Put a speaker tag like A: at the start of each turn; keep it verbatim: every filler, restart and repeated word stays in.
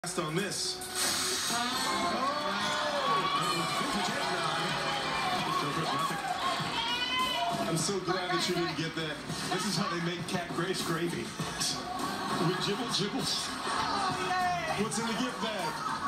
A: on this. Oh! I'm so glad that you didn't get that. This is how they make cat grace gravy. With jibble jibbles. What's in the gift bag?